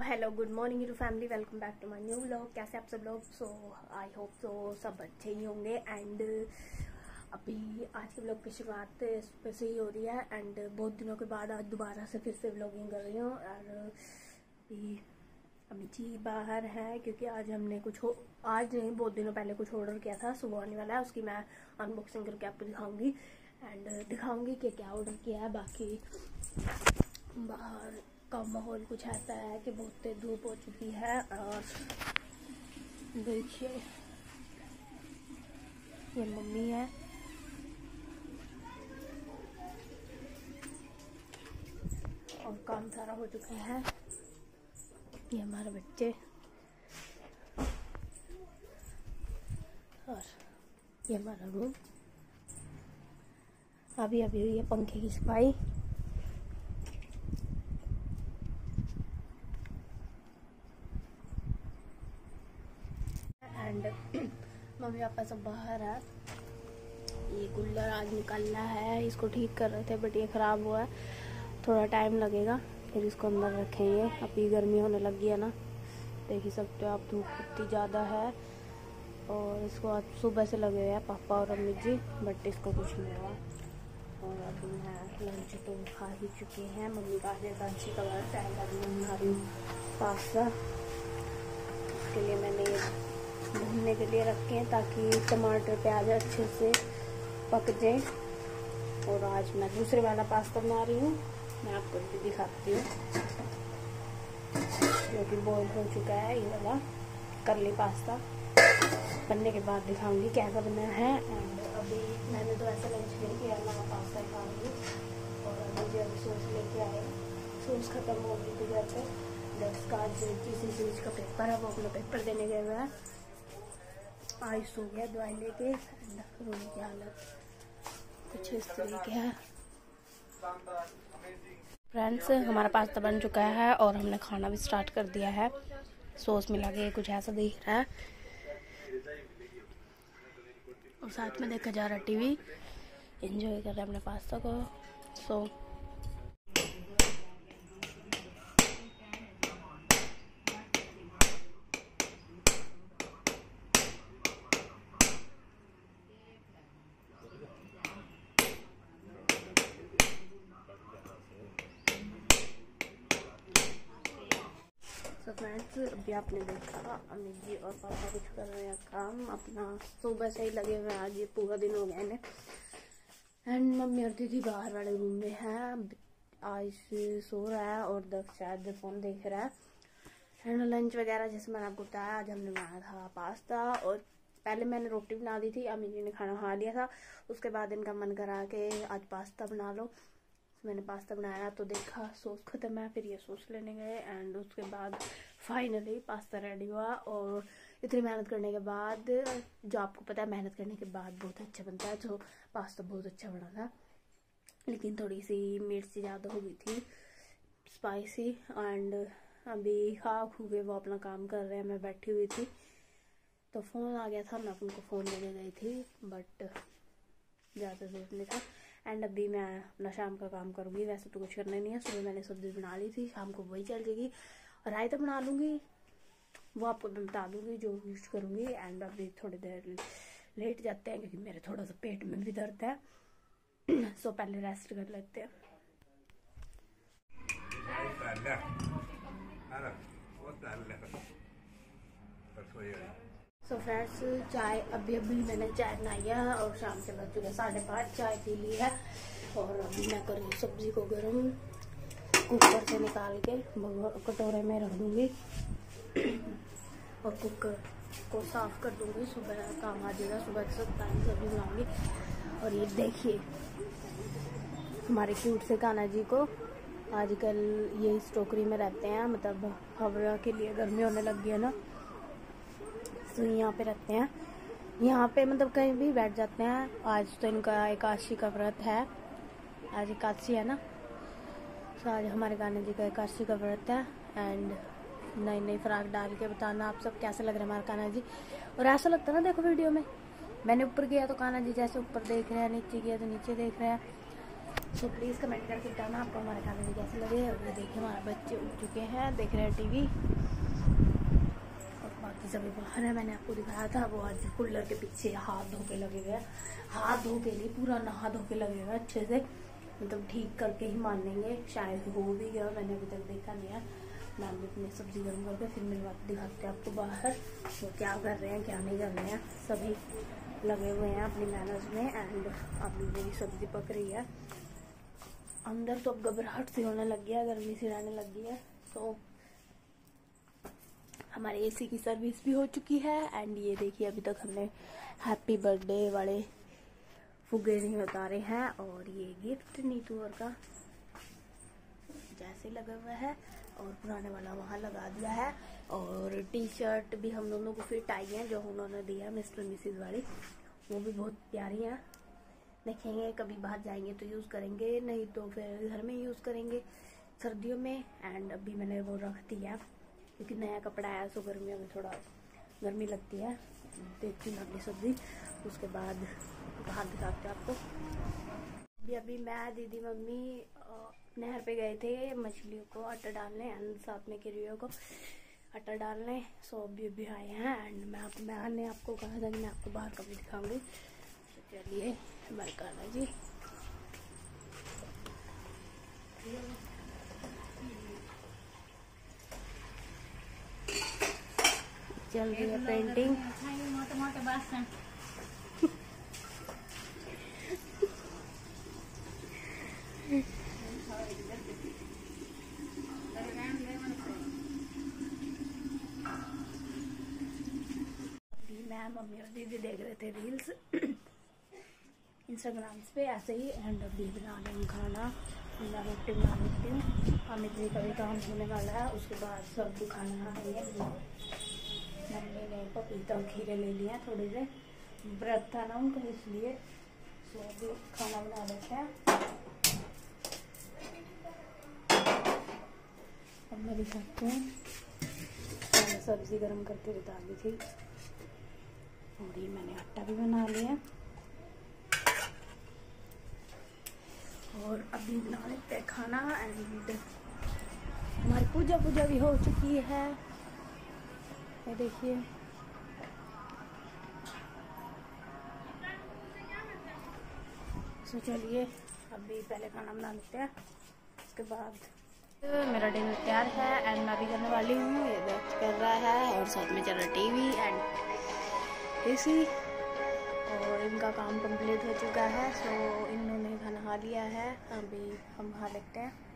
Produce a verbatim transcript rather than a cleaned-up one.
Hello good morning YouTube family, welcome back to my new vlog. कैसे आप सब लोग? सो आई होप सो सब अच्छे ही होंगे। एंड अभी आज के व्लॉग की शुरुआत सुबह से ही हो रही है। एंड बहुत दिनों के बाद आज दोबारा से फिर से व्लॉगिंग कर रही हूँ। और अभी अभी जी बाहर है क्योंकि आज हमने कुछ हो आज नहीं बहुत दिनों पहले कुछ ऑर्डर किया था, सुबह आने वाला है। उसकी मैं अनबॉक्सिंग करके आपको दिखाऊंगी एंड दिखाऊंगी कि क्या ऑर्डर किया है। बाकी बाहर का माहौल कुछ ऐसा है कि बहुत तेज धूप हो चुकी है। और देखिए ये मम्मी है और काम सारा हो चुका है। ये हमारे बच्चे और ये हमारा रूम। अभी अभी हुई है पंखे की सफाई। एंड मम्मी पापा सब बाहर है। ये कूलर आज निकालना है, इसको ठीक कर रहे थे बट ये ख़राब हुआ है, थोड़ा टाइम लगेगा फिर इसको अंदर रखेंगे। अभी गर्मी होने लगी है ना, देख ही सकते हो आप, धूप कितनी ज़्यादा है। और इसको आज सुबह से लगे हुए हैं पापा और अम्मी जी, बट इसको कुछ नहीं हुआ। और अभी मैं लंच तो खा ही चुकी हैं। मम्मी का लंच का टाइम अभी मैं खा रही हूँ पास्ता। उसके लिए मैंने भूनने के लिए रखे हैं ताकि टमाटर प्याज अच्छे से पक जाए। और आज मैं दूसरे वाला पास्ता बना रही हूँ, मैं आपको भी दिखाती हूँ, जो कि बॉईल हो चुका है। ये वाला करली पास्ता बनने के बाद दिखाऊंगी क्या क्या बना है। एंड अभी मैंने तो ऐसा लंच नहीं किया, मैं पास्ता खा रही हूँ। और मुझे अभी सॉस लेके आए, सॉस खत्म हो गई थी घर पे। दस का किसी चीज़ का पेपर है, वो अपना पेपर देने गए हुए हैं। आयुष सो गया दवाई लेके। रूम की हालत कुछ इस तरीके है। फ्रेंड्स, हमारा पास्ता बन चुका है और हमने खाना भी स्टार्ट कर दिया है। सॉस मिला के कुछ ऐसा दिख रहा है और साथ में देखा जा रहा है टीवी। एंजॉय कर रहे हैं अपने पास्ता को। सो तो फ्रेंड्स, अभी आपने देखा अम्मी जी और पापा कुछ कर रहे हैं काम अपना, सुबह से ही लगे हुए हैं। आज ये पूरा दिन हो गया इन्हें। एंड मम्मी और दीदी बाहर वाले रूम में है। आज सो रहा है और दस शायद फोन देख रहा है। एंड लंच वगैरह जैसे मैंने आपको बताया, आज हमने बनाया था पास्ता। और पहले मैंने रोटी बना दी थी, अम्मी जी ने खाना खा लिया था। उसके बाद इनका मन करा कि आज पास्ता बना लो। मैंने पास्ता बनाया तो देखा सॉस ख़त्म है, फिर ये सॉस लेने गए। एंड उसके बाद फाइनली पास्ता रेडी हुआ। और इतनी मेहनत करने के बाद, जो आपको पता है मेहनत करने के बाद बहुत अच्छा बनता है, तो पास्ता बहुत अच्छा बना था। लेकिन थोड़ी सी मिर्ची ज़्यादा हो गई थी, स्पाइसी। एंड अभी खा खू के वो अपना काम कर रहे हैं, मैं बैठी हुई थी तो फ़ोन आ गया था, मैं उनको फ़ोन लेने गई थी बट ज़्यादा जरूरत नहीं था। एंड अभी मैं अपना शाम का काम करूँगी। वैसे तो कुछ करना नहीं है, सुबह मैंने सब्ज़ी बना ली थी, शाम को वही चल जाएगी। और रायता बना लूँगी, वो आपको मैं बता दूँगी जो यूज करूँगी। एंड अभी थोड़ी देर लेट जाते हैं क्योंकि मेरे थोड़ा सा पेट में भी दर्द है। सो पहले रेस्ट कर लेते हैं। सो फ्रेंड्स, चाय अभी अभी मैंने चाय बनाई है और शाम के बज चुके साढ़े पाँच, चाय पी ली है। और अभी मैं करूँ सब्जी को गर्म, कुकर से निकाल के कटोरे में रख दूँगी और कुकर को साफ कर दूँगी। सुबह काम आ जाएगा, सुबह सब टाइम सब्जी बनाऊँगी। और ये देखिए हमारे क्यूट से कान्हा जी को, आजकल ये इस टोकरी में रहते हैं, मतलब हवा के लिए गर्मी होने लग गई है ना, तो यहाँ पे रहते हैं। यहाँ पे मतलब कहीं भी बैठ जाते हैं। आज तो इनका एकादशी का व्रत है, आज एकादशी है ना, तो आज हमारे कान्हा जी का एकादशी का व्रत है। एंड नई नई फ्राक डाल के बताना आप सब कैसे लग रहे हैं हमारे कान्हा जी। और ऐसा लगता है ना, देखो वीडियो में मैंने ऊपर किया तो कान्हा जी जैसे ऊपर देख रहे हैं, नीचे किया तो नीचे देख रहे हैं। सो प्लीज़ कमेंट करके बताना आपको हमारे खाने में कैसे लगे। अभी देखिए हमारे बच्चे उठ चुके हैं, देख रहे हैं टीवी, और बाकी सभी बाहर है। मैंने आपको दिखाया था वो आज कूलर के पीछे हाथ धो के लगे हुए हैं, हाथ धो के नहीं पूरा नहा धो के लगे हुए हैं अच्छे से, मतलब ठीक करके ही मानेंगे। शायद हो भी गया, मैंने अभी तक देखा नहीं है। मैं अभी अपनी सब्जी गर्म करके फिर मेरी बात दिखाते हैं आपको बाहर वो क्या कर रहे हैं क्या नहीं कर रहे हैं। सभी लगे हुए हैं अपनी मेहनत में। एंड अभी मेरी सब्जी पक रही है। अंदर तो अब घबराहट सी होने लग गया, गर्मी सी रहने लग गई है। तो हमारे एसी की सर्विस भी हो चुकी है। एंड ये देखिए अभी तक हमने हैप्पी बर्थडे वाले फुगे नहीं उतारे हैं। और ये गिफ्ट नीतू और का जैसे लगा हुआ है, और पुराने वाला वहाँ लगा दिया है। और टी शर्ट भी हम दोनों को फिट आई है जो उन्होंने दिया मिस्टर मिसिज वाली, वो भी बहुत प्यारी है। देखेंगे कभी बाहर जाएंगे तो यूज़ करेंगे, नहीं तो फिर घर में यूज़ करेंगे सर्दियों में। एंड अभी मैंने वो रख दिया क्योंकि नया कपड़ा आया, सो गर्मियों में थोड़ा गर्मी लगती है। देखती हूँ अपनी सब्जी, उसके बाद बाहर दिखाते हैं आपको। अभी अभी मैं दीदी मम्मी नहर पे गए थे मछलियों को आटा डालने एंड साथ में किरियों को आटा डालने। सो अभी अभी आए हैं। एंड मैं आप मैंने आपको कहा था कि मैं आपको बाहर कभी दिखाऊंगी। चलिए बरकाना जी, चल रही है पेंटिंग। मैं मम्मी और दीदी देख रहे थे रील्स इंस्टाग्राम पे ऐसे ही। एंड अभी बना रहे हैं खाना, मैं रोटी बना लेती हूँ। अमित जी का भी काम होने वाला है, उसके बाद सब खाना खाएंगे। मम्मी ने पपीता और खीरे ले लिया, थोड़े से व्रत था ना उनको इसलिए। तो अभी खाना बना लेते हैं। अब मैं दिखाती हूँ, मैंने सब्जी गर्म करके बता दी थी, और ये मैंने आटा भी बना लिया। और अभी बना लेते हैं खाना। एंड हमारी पूजा पूजा भी हो चुकी है, ये देखिए। सो चलिए अभी पहले खाना बना लेते हैं, उसके बाद मेरा डिनर तैयार है। एंड मैं भी करने वाली हूँ, ये बैठ कर रहा है और साथ में चल रहा टीवी एंड एसी। और इनका काम कंप्लीट हो चुका है, सो इन्होंने खाना खा लिया है, अभी हम खा लेते हैं।